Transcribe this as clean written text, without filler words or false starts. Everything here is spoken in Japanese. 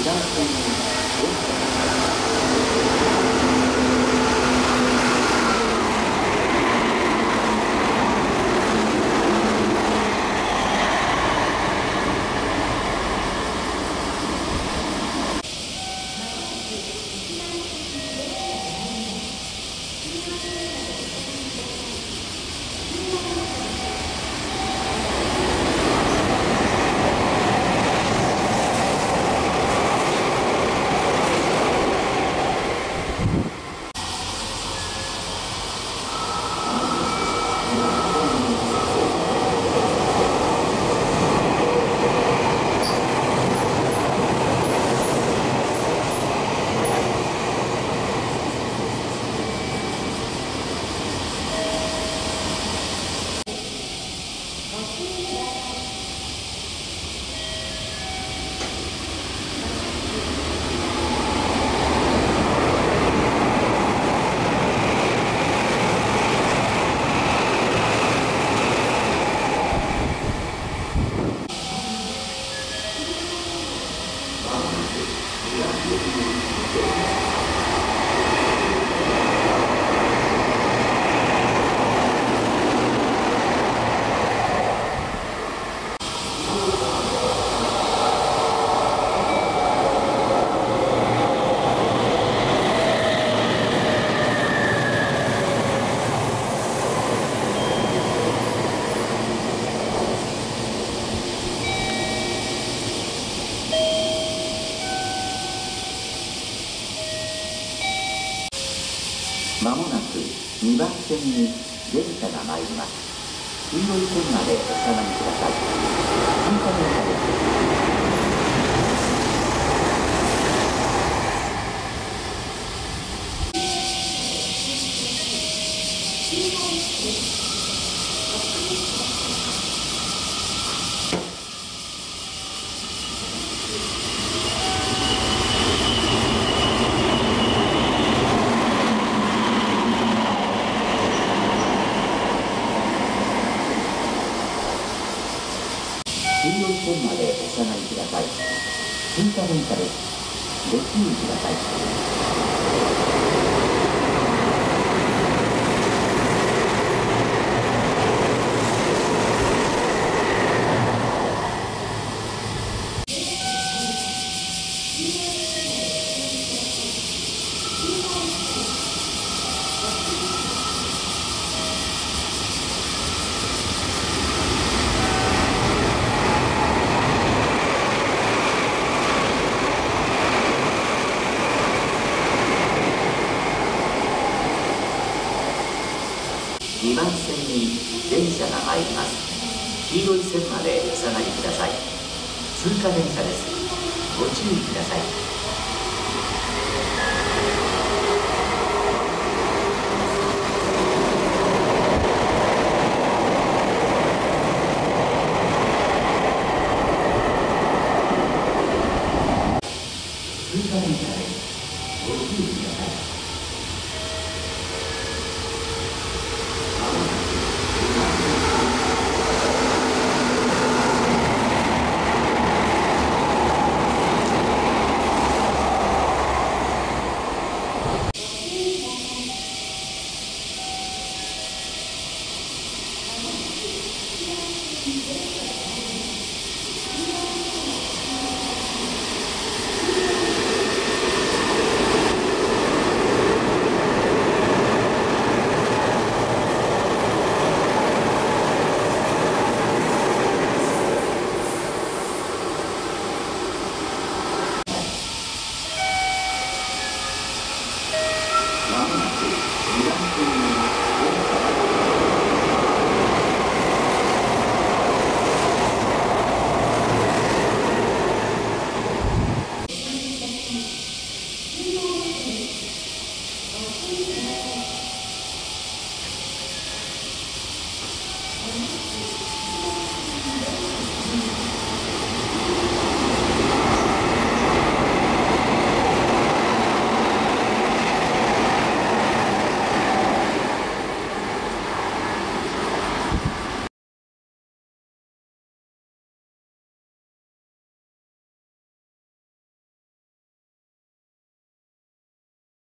番線に電車がまもなく2番線に電車が参ります。黄色い線までお下がりください。通過電車です。黄色い線までお下がりください。通過電車です。ご注意ください。2番線に電車が参ります。黄色い線までお下がりください。通過電車です。ご注意ください。通過電車です。ご注意ください。 Thank you.